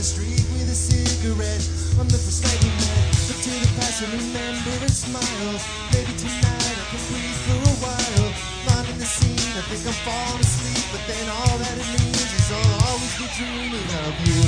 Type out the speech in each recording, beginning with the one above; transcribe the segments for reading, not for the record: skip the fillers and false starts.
street with a cigarette. I'm the first night we met. Look to the past and remember a smile. Maybe tonight I can breathe for a while. Lying in the scene, I think I'm falling asleep, but then all that it means is I'll always be dreaming of you.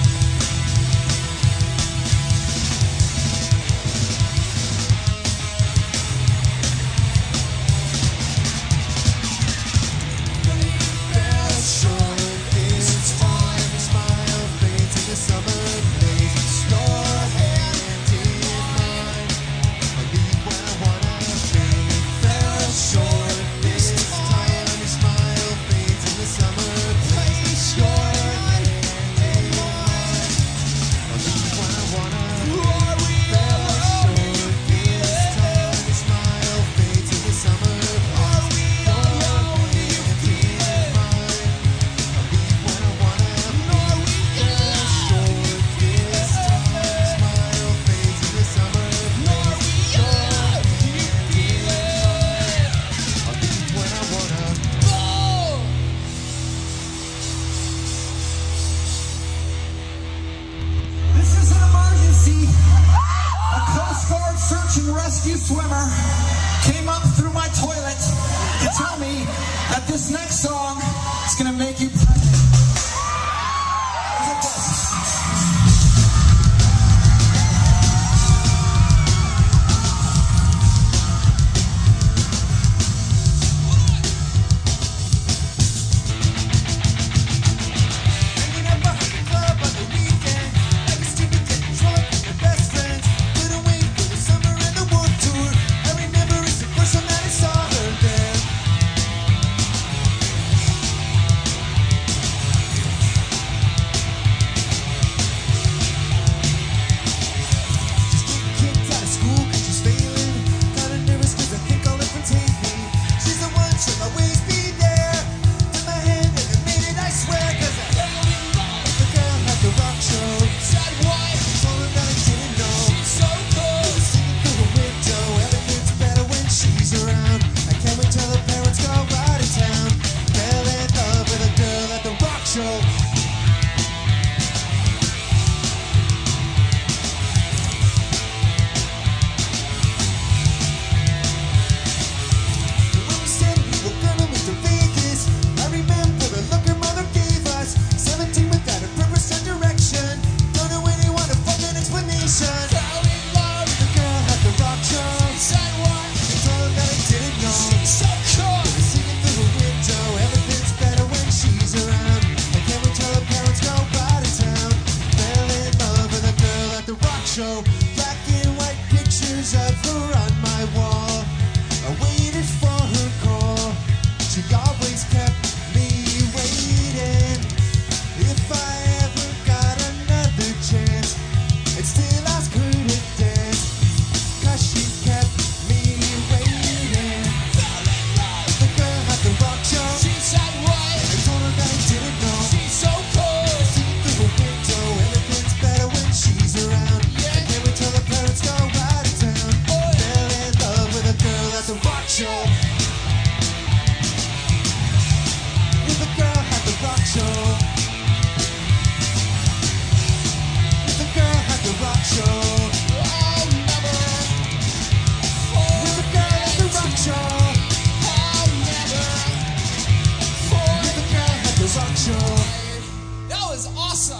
Rescue swimmer came up through my toilet to tell me that this next song is going to make you pregnant. Black and white pictures of her on my wall. I waited for her call. She always kept me waiting. If I ever got another chance, I'd still ask her to dance, 'cause she kept me waiting. The girl at the rock show, she said what? I told her that I didn't know. She's so cool. See through a window, everything's better when she's around. Till the parents go out of town. Fell in love with a girl at the rock show. With a girl at the rock show. With a girl at the rock show. I'll never. With a girl at the rock show. I'll never. With a girl at the rock show. That was awesome.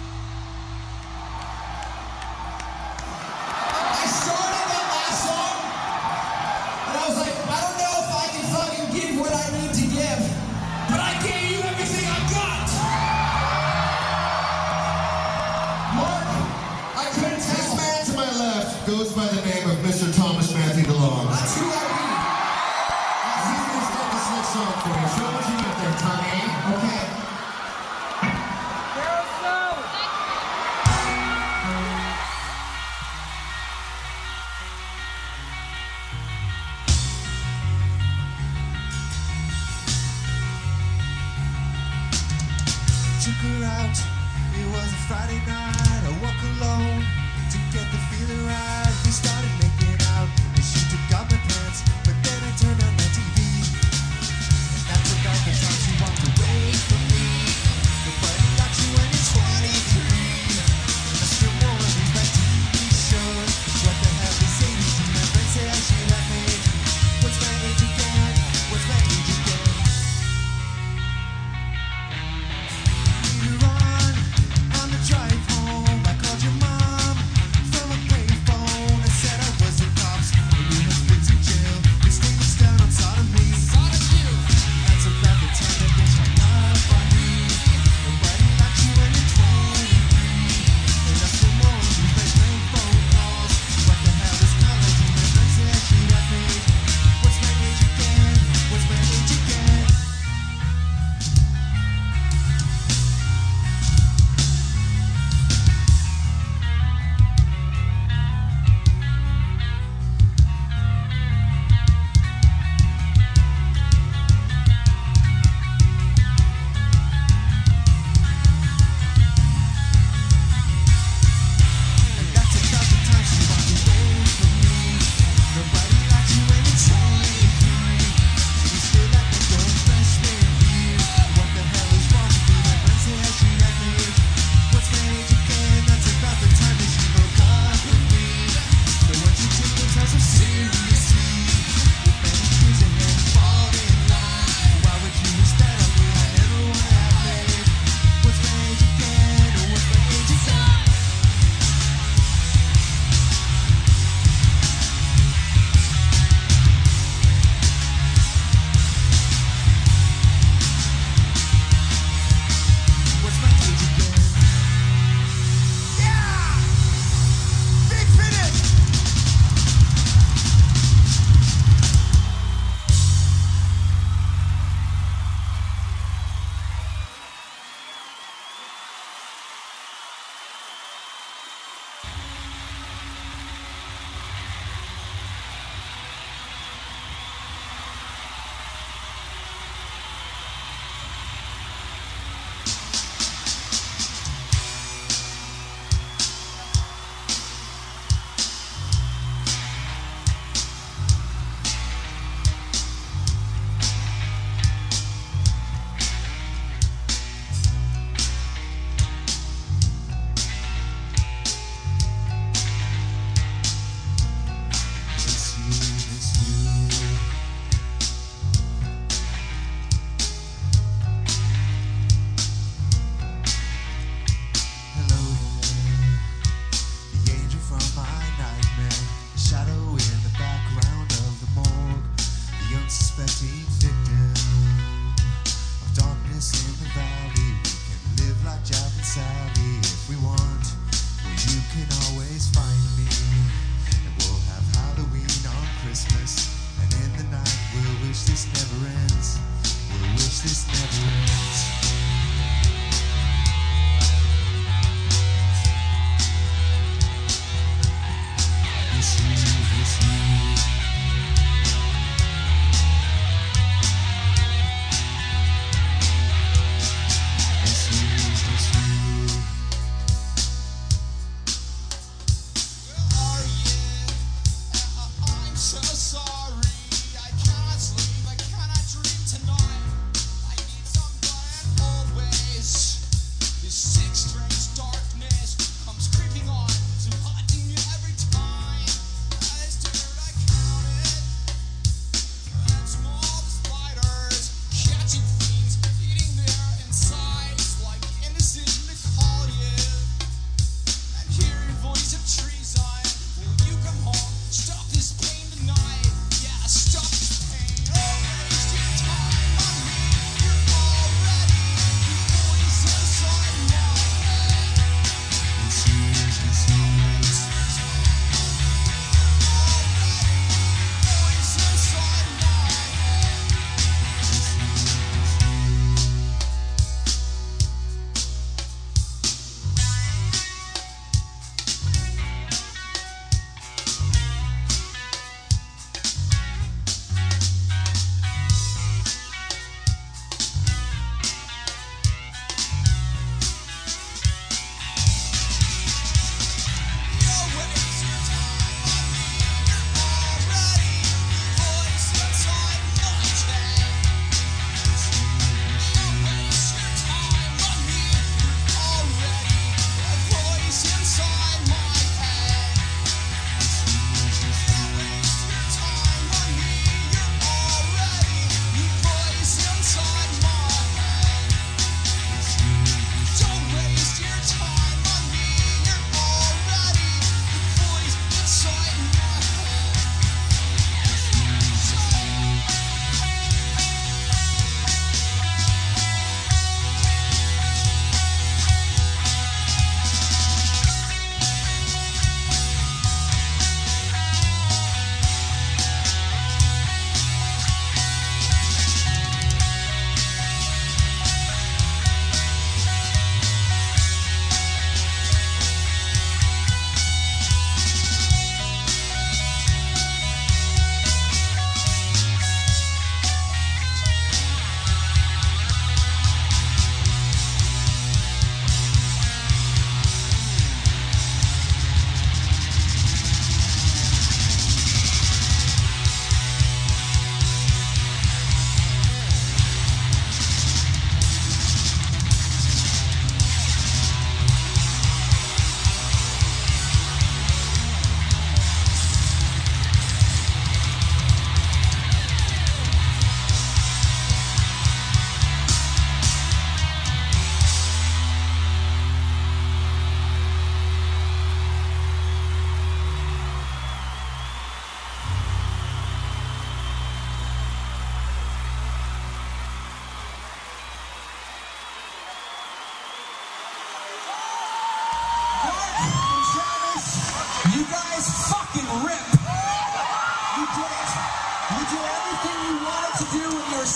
Goes by the name of Mr. Thomas Matthew DeLong. That's who I mean. He's going to start this next song for you. Show what you got there, Tommy. Okay. Took her out, it was a Friday night. I walk alone to get the feeling right. We started making out, and she took off my pants, but then I turned on my TV, and that's about the time she walked away from me. Nobody got you when you're 23.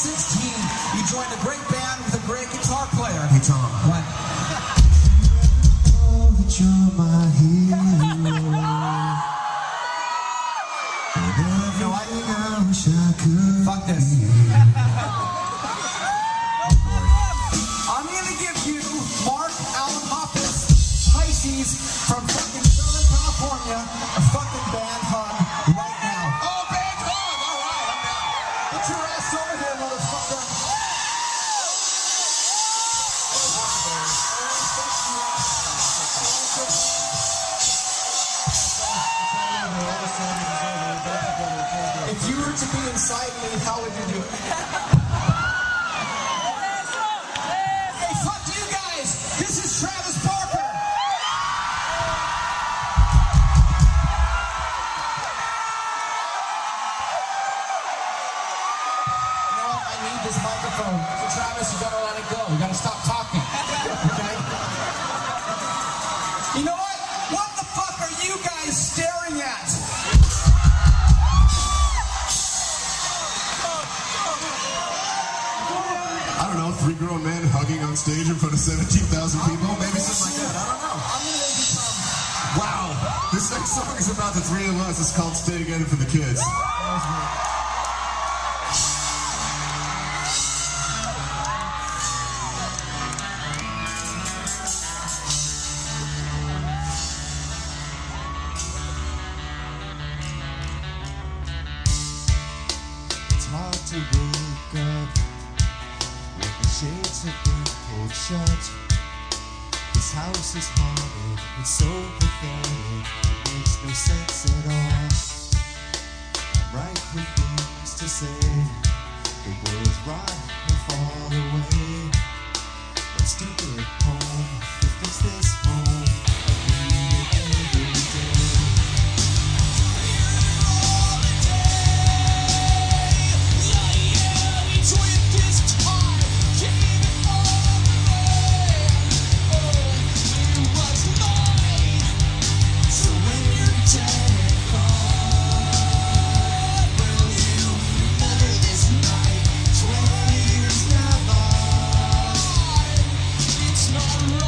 16, you joined a great band with a great guitar player. Hey, Tom. What? Know that you're my hero. No, I wish I could. Fuck this. I'm gonna give you Mark Allen Hoppus, Pisces, from fucking Southern California, a fucking band hug right now. Oh, big hug! All right, I'm down. Get your ass over here, motherfucker. If you were to be inside me, how would you do it? Hey, fuck you guys! This is Travis Barker! You know what? I need this microphone. So Travis, you gotta let it go. You gotta stop talking. Okay? You know what? What the fuck are you guys staring at? I don't know, 3 grown men hugging on stage in front of 17,000 people? Maybe something like that. I don't know. I'm gonna become. Wow. This next song is about the 3 of us. It's called Stay Together for the Kids. It's hard to wake up when the shades have been pulled shut. This house is haunted, it's so pathetic, it makes no sense at all. I'm right with things to say, the world's right and far away. That stupid home, to fix this home, I need it every day. It's not right.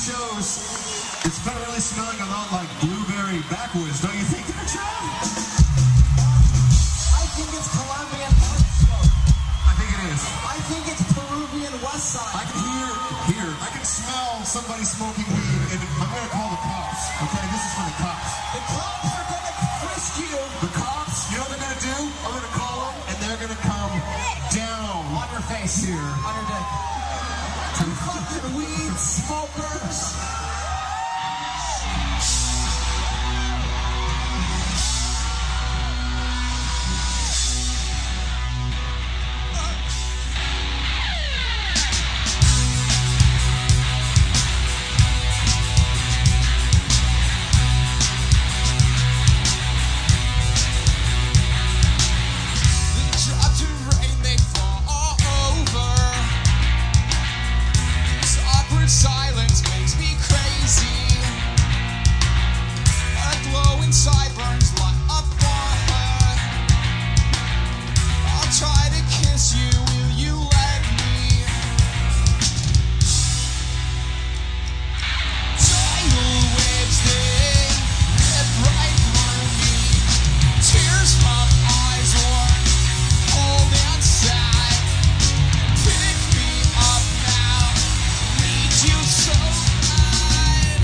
shows, it's really smelling a lot like blueberry backwoods, don't you think, Trev? I think it's Colombian West Side. I think it is. I think it's Peruvian West Side. I can I can smell somebody smoking weed, and I'm gonna call the cops. Okay, this is for the cops. The cops are gonna frisk you. The cops, you know what they're gonna do? I'm gonna call them, and they're gonna come down On your face. here. On your dick. You fucking weed smokers. Silence makes me crazy. A glowing sideburns light up on her. I'll try to kiss you, will you let me? Tidal waves, they rip right through me. Tears from eyes warm, cold and sad. Pick me up now. You so bad.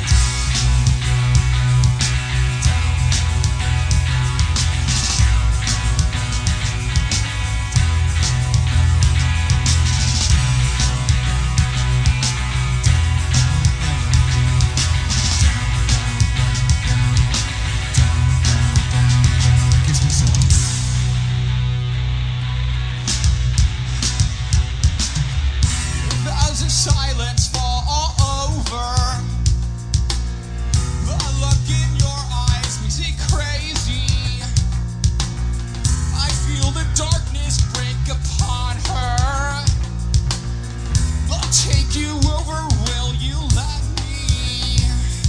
Vows of silence fall all over. The look in your eyes makes me crazy. I feel the darkness break upon her. I'll take you over, will you let me?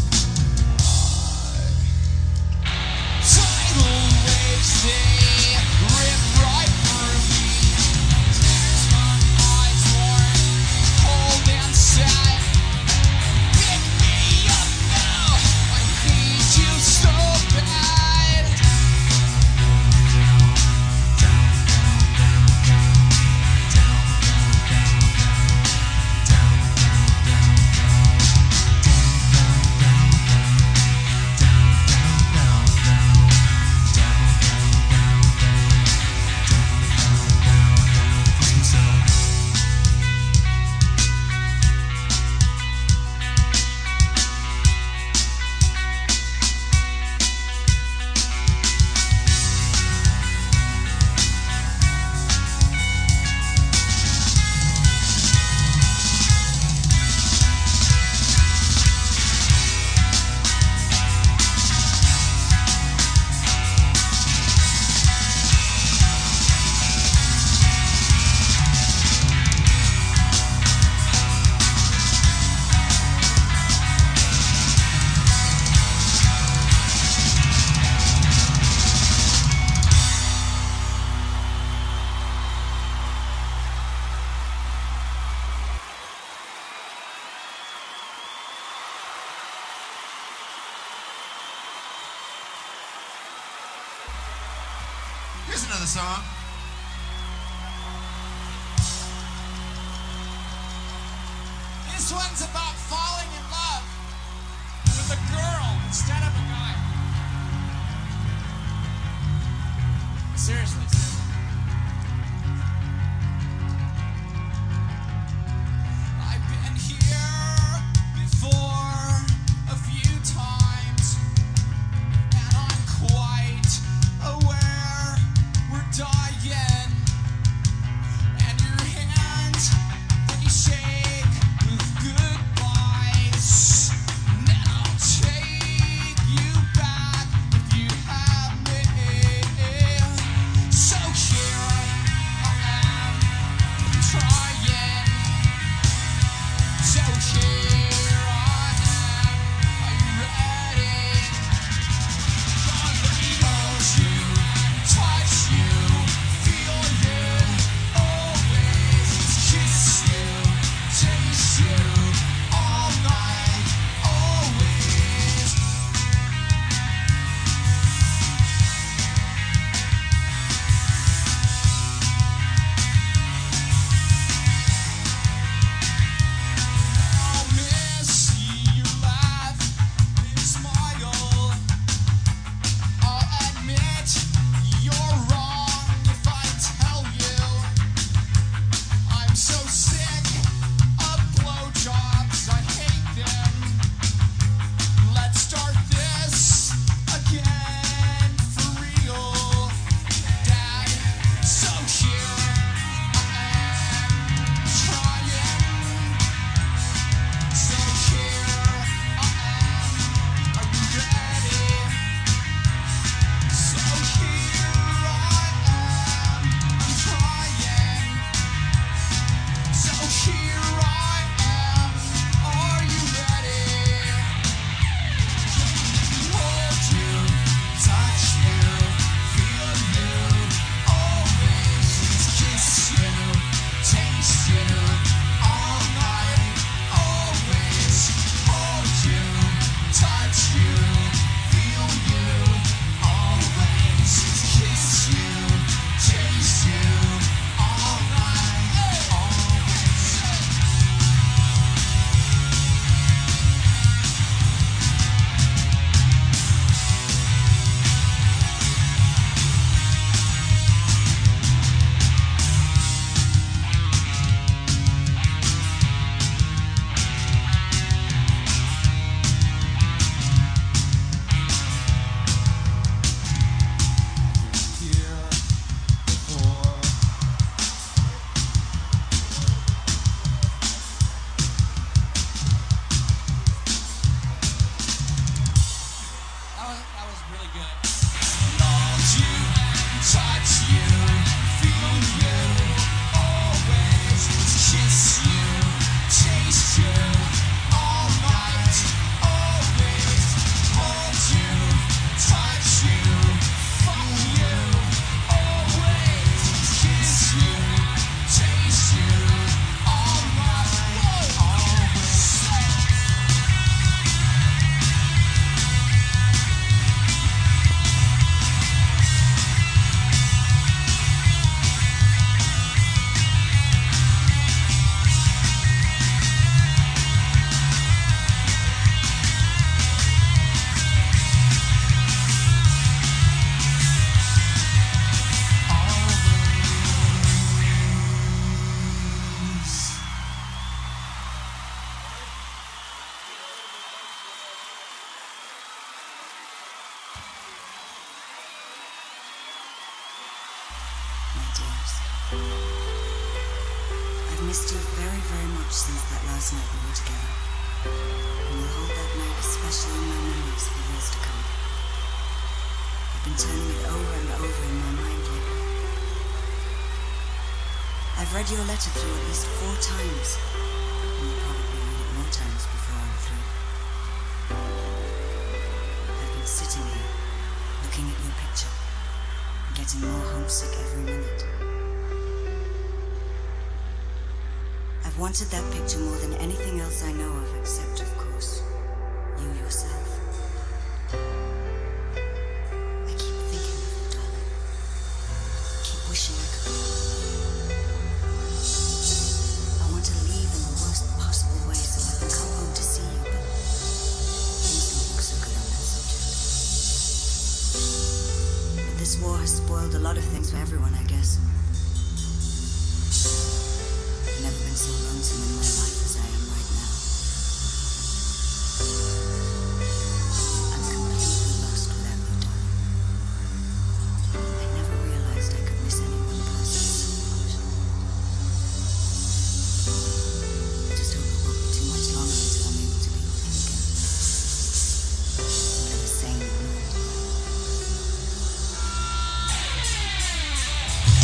Tidal waves, they rip right through me. Tears from eyes warm, cold and sad. Pick me up now, I need you so bad. Here's another song. This one's about falling in love with a girl instead of a guy. Seriously. I've been here before a few times, and I'm quite aware we're dying, and your hands, they shake with goodbyes. And I'll take you back if you have me. So dears. I've missed you very, very much since that last night we were together. And will hold that night especially in my memories for years to come. I've been turning it over and over in my mind lately. I've read your letter through at least 4 times. And you'll probably read it more times before I'm through. I've been sitting here, looking at your picture, and getting more homesick every minute. I've wanted that picture more than anything else I know of, except, of course, you yourself. I keep thinking of you, darling. I keep wishing I could go. I want to leave in the worst possible way so I can come home to see you, but things don't look so good on that subject. But this war has spoiled a lot of things for everyone, I guess. I've never been so lonesome in my life as I am right now. I'm completely lost without you, darling. I never realized I could miss any one person so much. I just hope it won't be too much longer until I'm able to be with you again. Live a sane and normal life.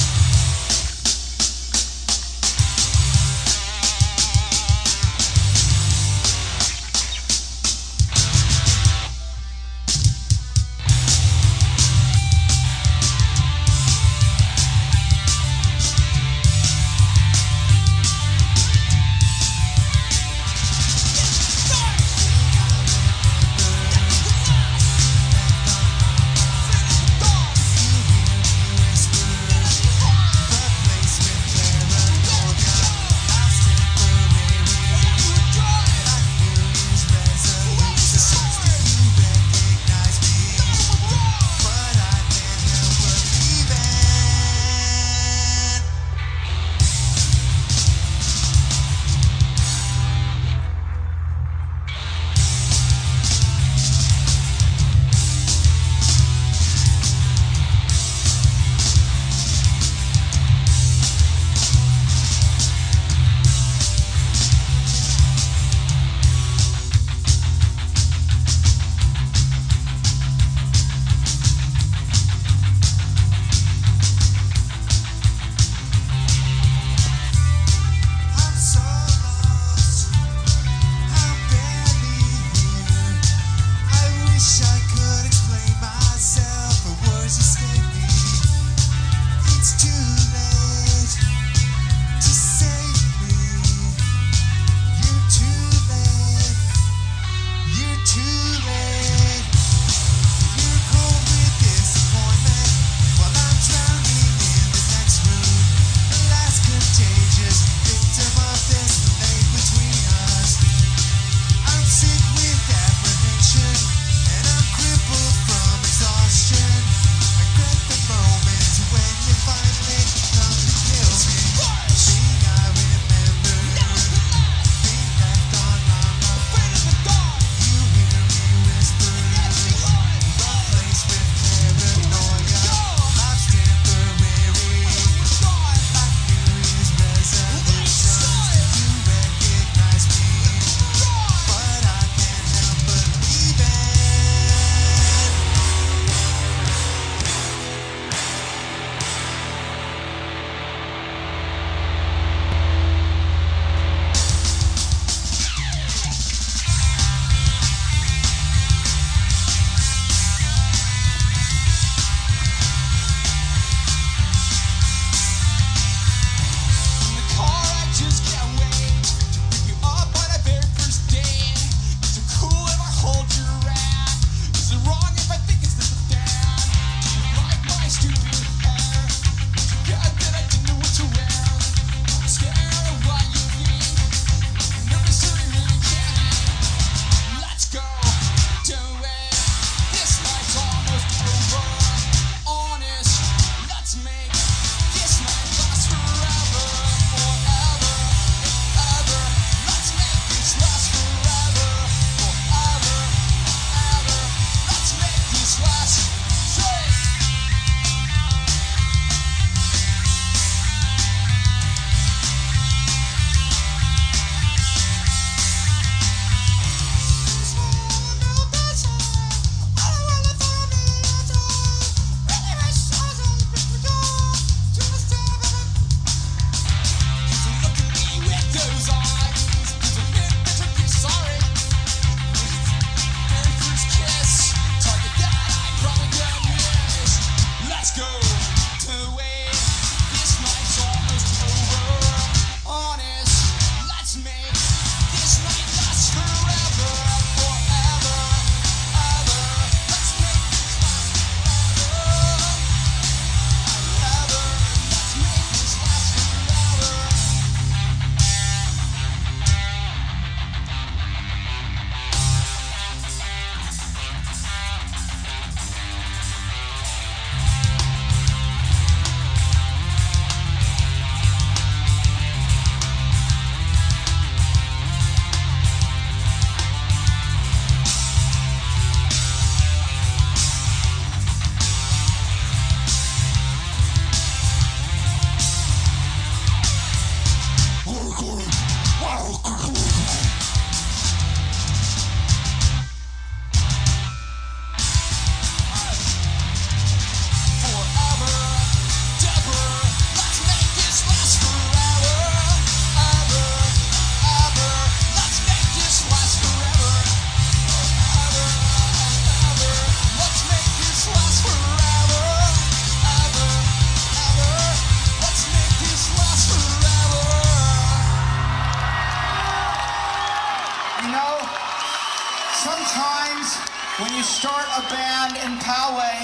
when you start a band in Poway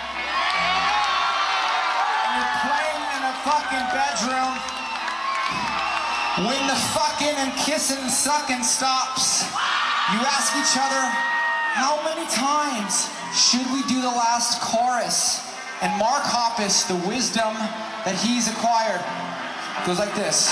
and you're playing in a fucking bedroom, when the fucking and kissing and sucking stops, you ask each other, how many times should we do the last chorus? And Mark Hoppus, the wisdom that he's acquired, goes like this.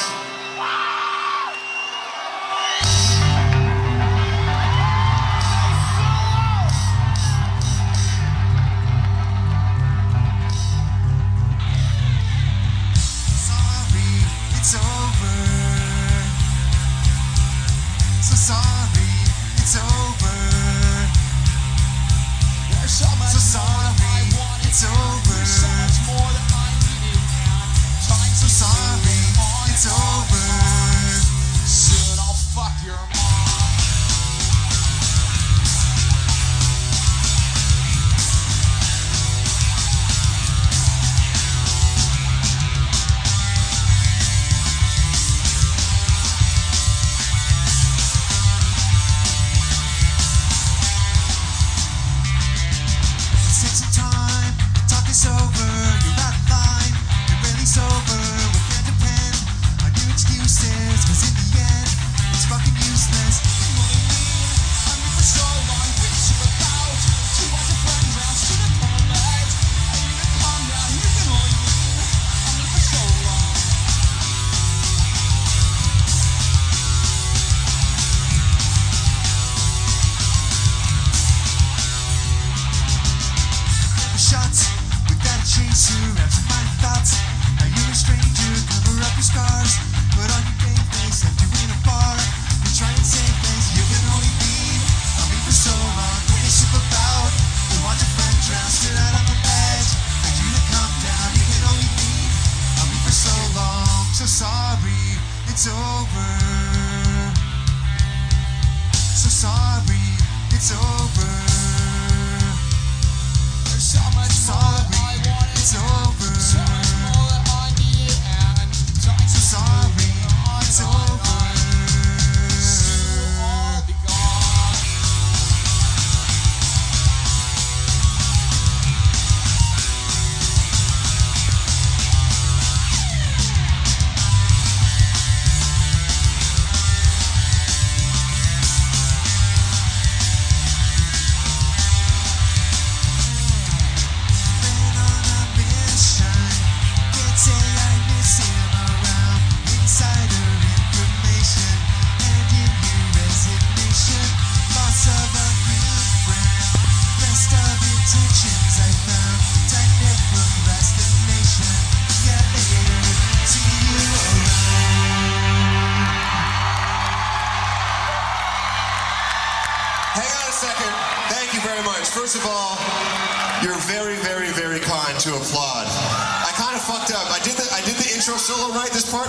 Sorry, it's over. So sorry, it's over. There's so much So sorry, more I wanted. it's over. There's so much more that I needed. And time So to sorry, move on it's and on over. and on. Soon I'll fuck your mom. Take some time, talk this over. You're out of line, you're really sober. We can't depend on your excuses, 'cause in the end, it's fucking useless. I'm here for so long, bitch, you about to watch a friend drown to the toilet. I need to calm down, you can only mean I'm here for so long. Shots without a chaser, absent minded thoughts. Now you're a stranger, cover up your scars. Put on your game face, left you in a bar. You try and save face, you can only be. I'll be for so long, when you ship about. You watch a friend drown, stood out on the ledge. Beg you to come down, you can only be. I'll be for so long, so sorry, it's over. So sorry, it's over. There's so much more that I wanted. It's over. So much more that I needed. And time to Sorry, move on it's and on and over. on. Soon I'll be gone. Been on a mission. Can't say I miss him around. Insider information, handing you resignation. Loss of a good friend. Best of intentions I found. Tight knit procrastination. Yeah, later. See you around. Hang on a second. Thank you very much. First of all, you're very, very, very kind to applaud. I kind of fucked up. I did the intro solo right, this part.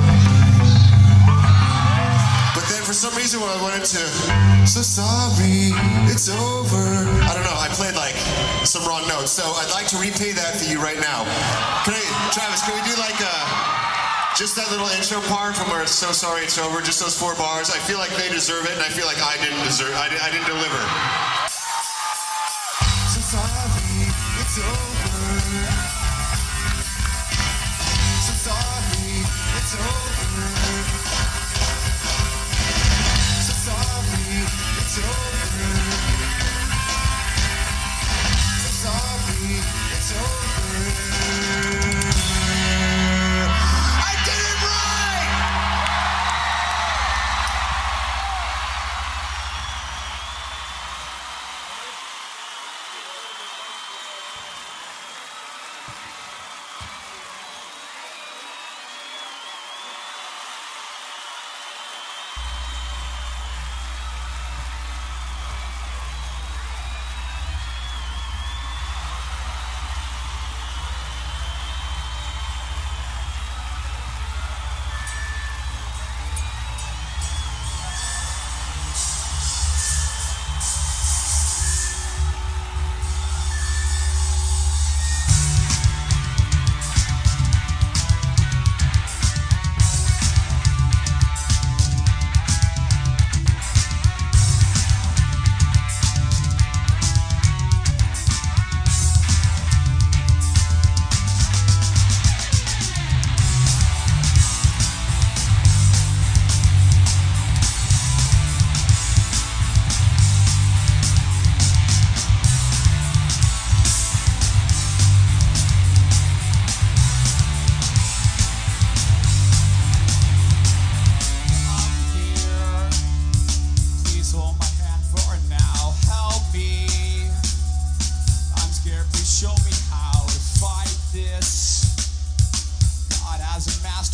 But then for some reason when I went into so sorry, it's over. I don't know, I played like some wrong notes. So I'd like to repay that for you right now. Travis, can we do like just that little intro part from where it's so sorry it's over, just those 4 bars? I feel like they deserve it, and I feel like I didn't deliver. So sorry, it's over. So sorry, it's over. So sorry, it's over. So sorry, it's over. I did it right!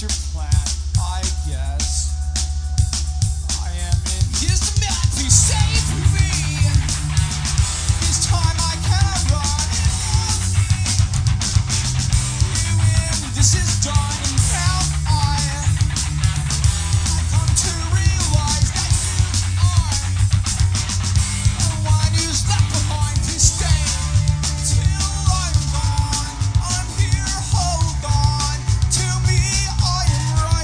master plan, I guess. I am in his demand to save me. This time I cannot run. You win, this is done, and now I come to realize that you are the one who's left behind to stay till I'm gone. I'm here, hold on to me, I am right.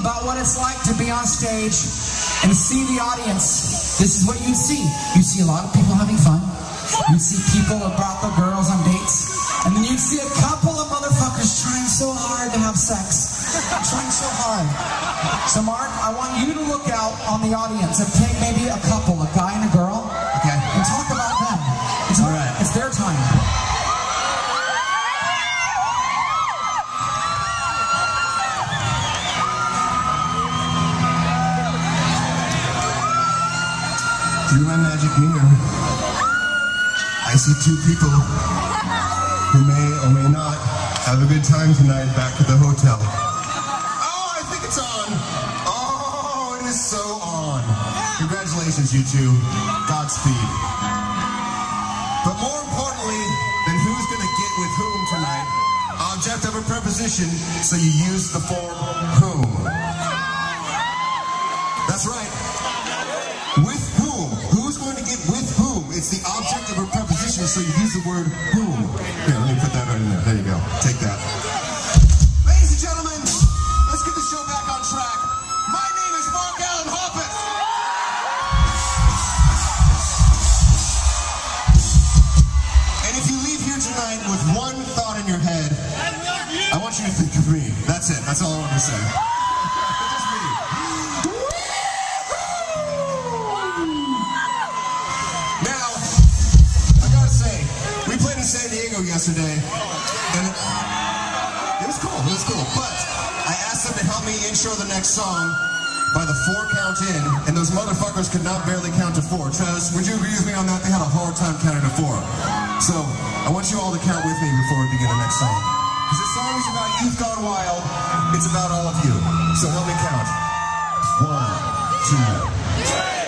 about what it's like to be on stage and see the audience. This is what you see. You see a lot of people having fun. You see people who brought their girls on dates. And then you'd see a couple of motherfuckers trying so hard to have sex. Trying so hard. So Mark, I want you to look out on the audience and take maybe a couple, a guy and a girl. Okay. And talk about them. All right. It's their time. Through my magic mirror, I see two people who may or may not have a good time tonight back at the hotel. Oh, I think it's on. Oh, it is so on. Congratulations, you two. Godspeed. But more importantly than who's going to get with whom tonight, object of a preposition, so you use the form whom. That's right. With whom? Who's going to get with whom? It's the object of a preposition, so you use the word whom. Here, let me put that right in there. There you go. Take that. Ladies and gentlemen, let's get the show back on track. My name is Mark Allen Hoppus. And if you leave here tonight with one thought in your head, I want you to think of me. That's it. That's all I want to say. Just me. Now, I gotta say, we played in San Diego yesterday, and it was cool. It was cool. But I asked them to help me intro the next song by the 4 count in, and those motherfuckers could not barely count to 4. Travis, would you agree with me on that? They had a hard time counting to 4. So, I want you all to count with me before we begin the next song. Because this song is about Youth Gone Wild. It's about all of you. So help me count. 1, 2, 3.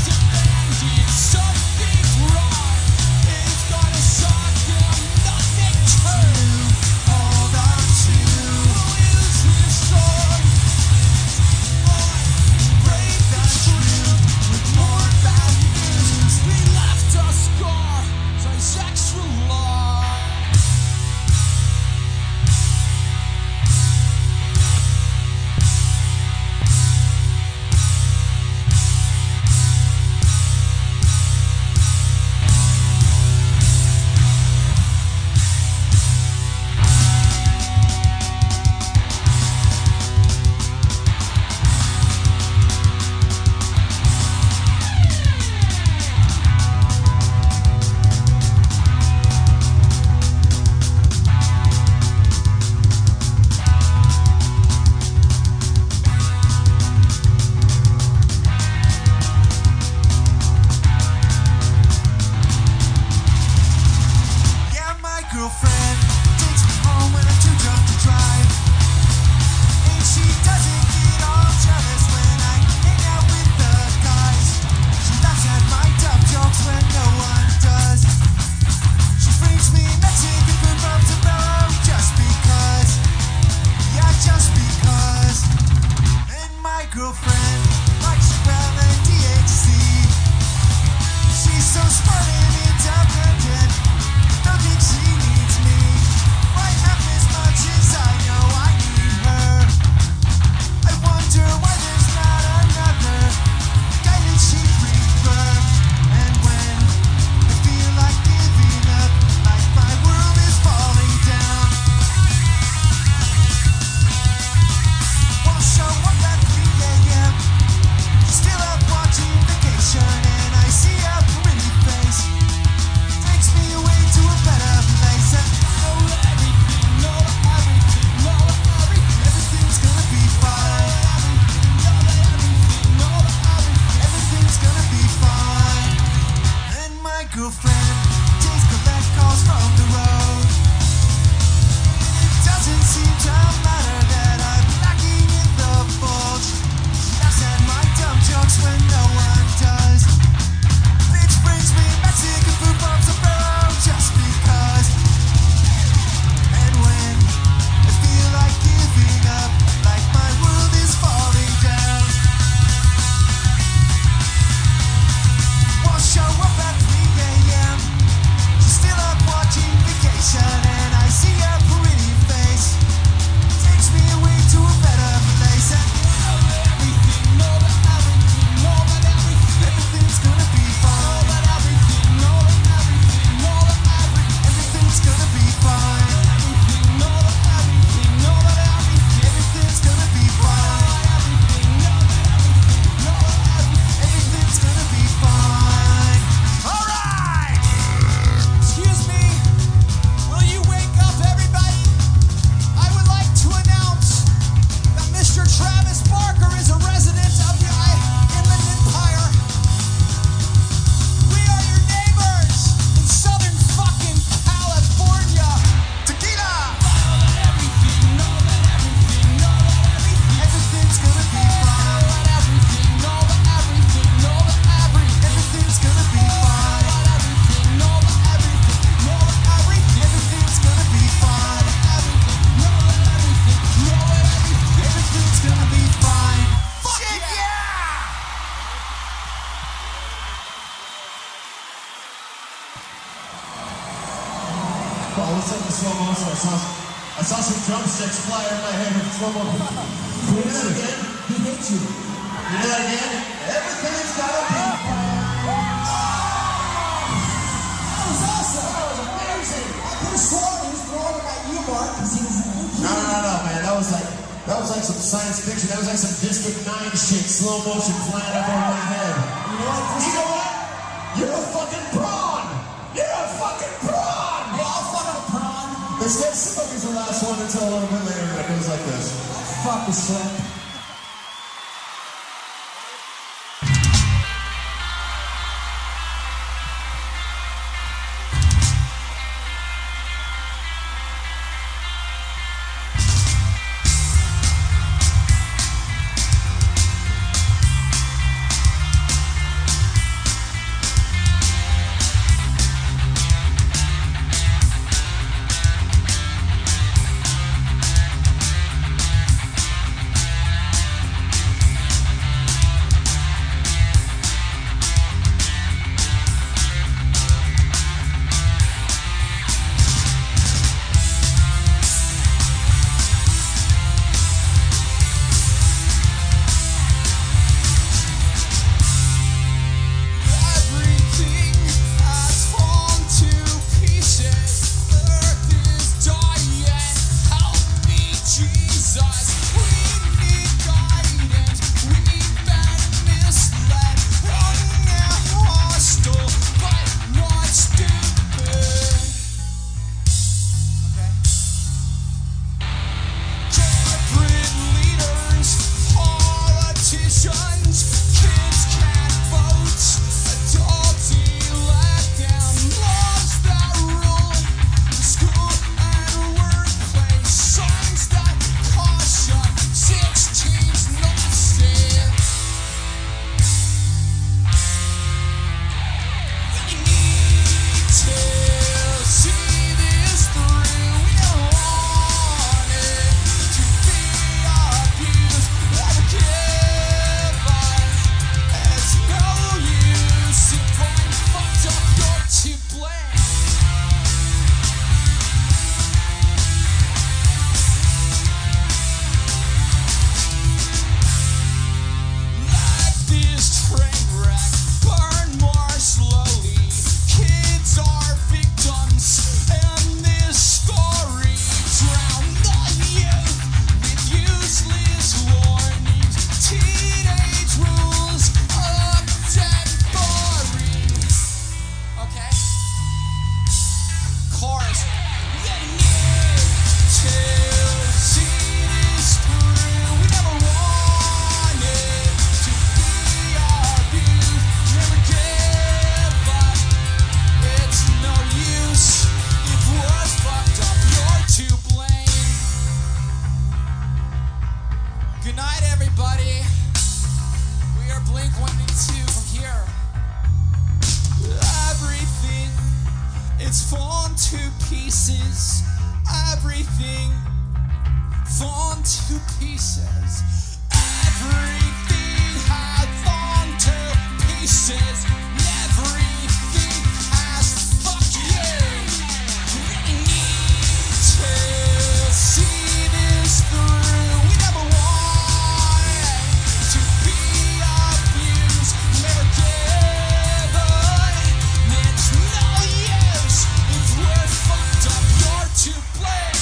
Something's wrong. It's gonna suck. Nothing girlfriend takes me home when I'm too drunk to drive. And she doesn't get all jealous when I hang out with the guys. She laughs at my dumb jokes when no one does. She brings me Mexican food from Sombrero just because. Yeah, just because. And my girlfriend likes well and DHC. She's so smart and independent. Don't think she needs me quite half as much as I know I need her. I wonder why there's not another guy that she'd prefer. And when I feel like giving up, like my world is falling down, won't show up at 3 a.m. Still up watching Vacation, and I see a pretty face. Takes me away to a better place. And everything's gonna be fine. Everything's gonna be fine. And my girlfriend takes collect calls from the road. It doesn't seem to matter that I'm lacking in the bulge. She laughs at my dumb jokes when no one does. Bitch brings me Mexican food from Sombrero just because. And when I feel like giving up, like my world is falling down, won't show up at 3 a.m. She's still up watching Vacation, and I see a pretty face. Takes me away to a better place. And everything's gonna be fine. Everything's gonna be fine. Everything's gonna be fine. Everything's gonna be fine. All right. Excuse me. Will you wake up, everybody? I would like to announce that Mr. Travis Barker is a resident of the Inland Empire. We are your neighbors in Southern fucking California. Tequila! Everything's gonna be fine. Everything's gonna be fine. Everything's gonna be fine. Everything's gonna be fine. Fuck yeah! Oh, let's take the slow motion. I saw some drumsticks fly in my head in slow motion. Can we do that again? He hates you. You do that again? Everything's gotta be fine. That was awesome. That was amazing. I could have sworn he was throwing it at you, Mark, because he was No, man. That was like some science fiction. That was like some District 9 shit. Slow motion flying up over my head. You know what? You know what? You're a fucking prawn. You're a fucking prawn. Hey, I'll fuck a prawn. This next song is the last one until a little bit later. It goes like this. Fuck the shrimp. pieces, everything fallen to pieces. Everything had fallen to pieces. Everything has fucked you. We need to see this through. We never wanted to be abused, never given. It's no use if we're fucked up. You're to blame.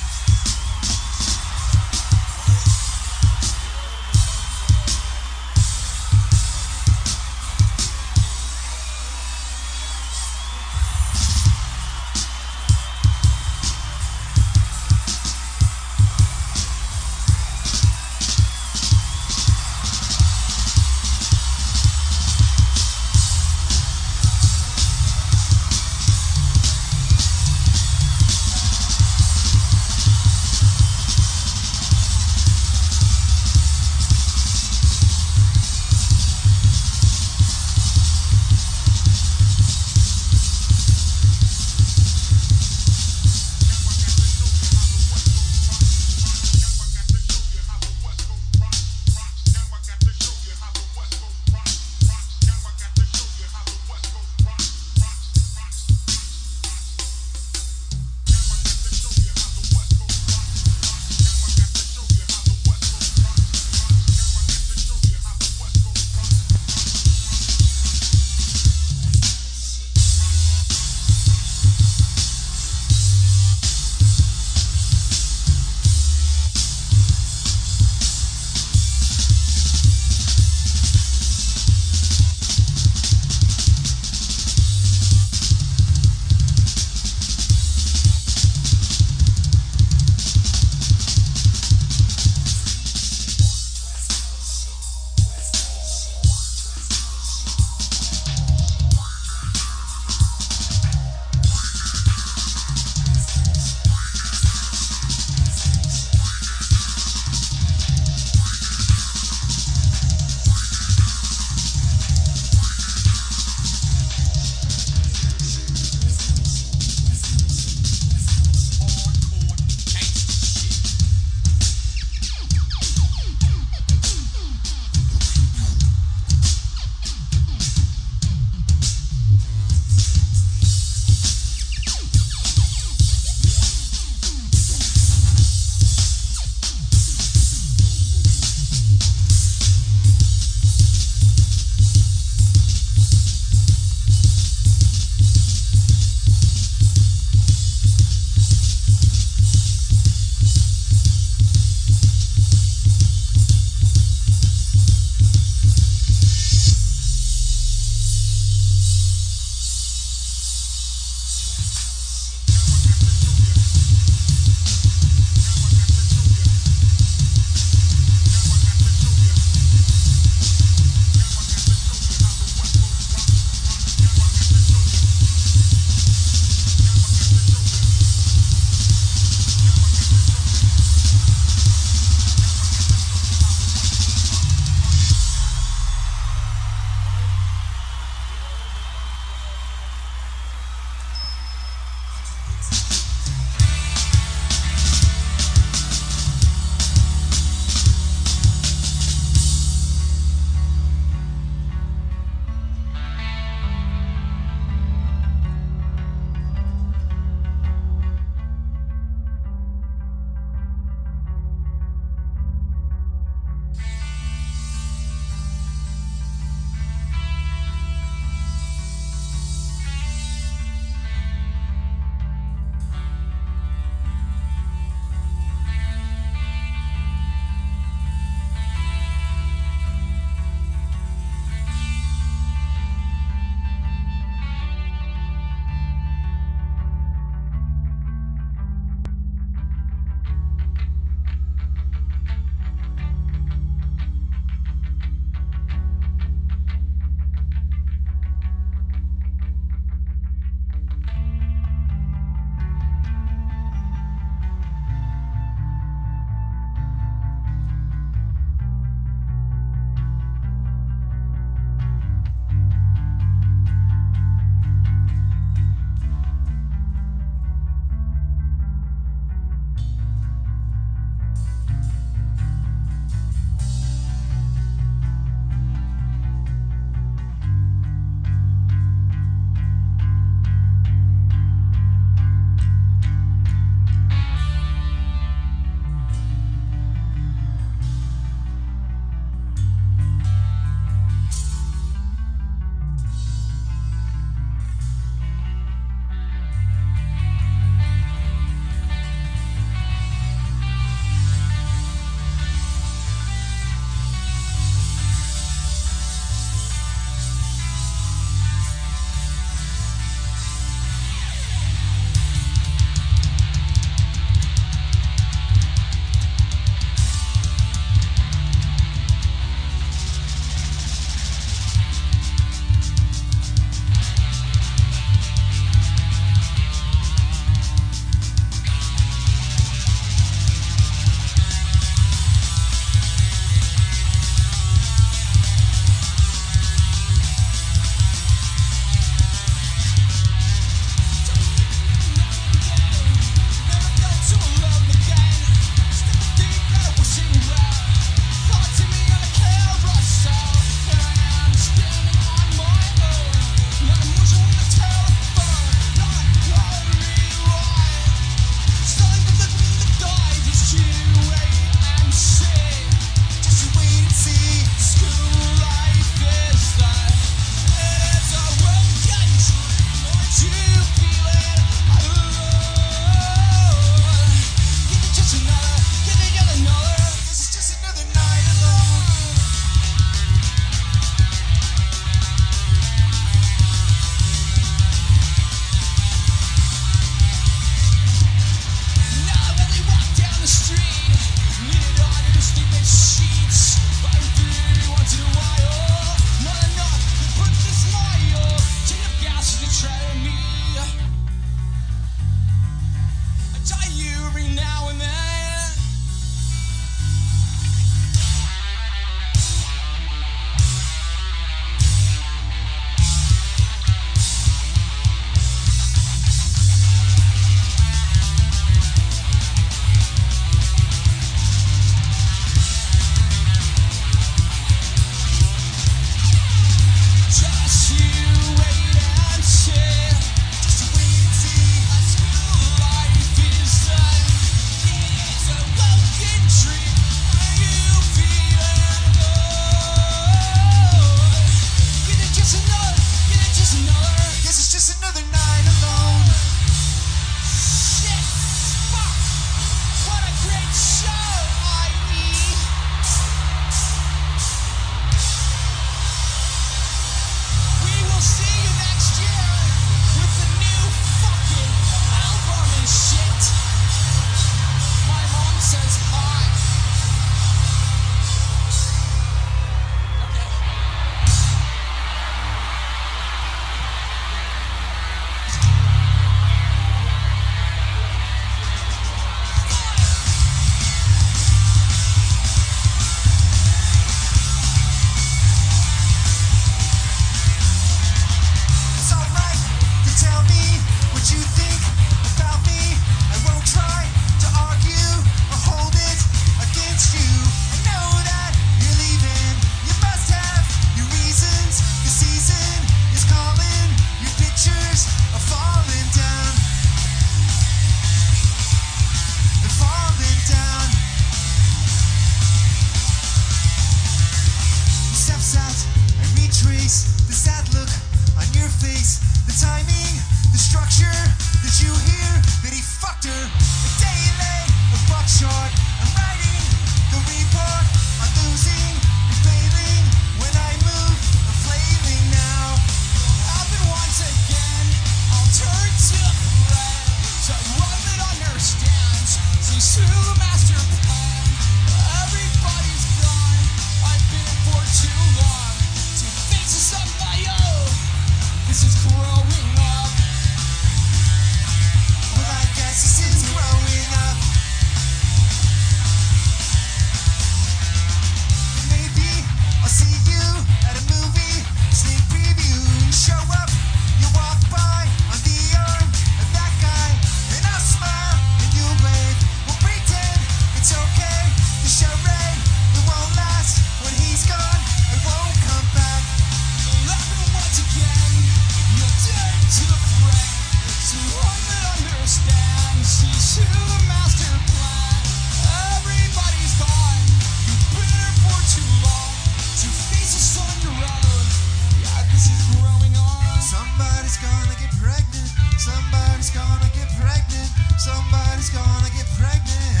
gonna get pregnant. Somebody's gonna get pregnant. Somebody's gonna get pregnant.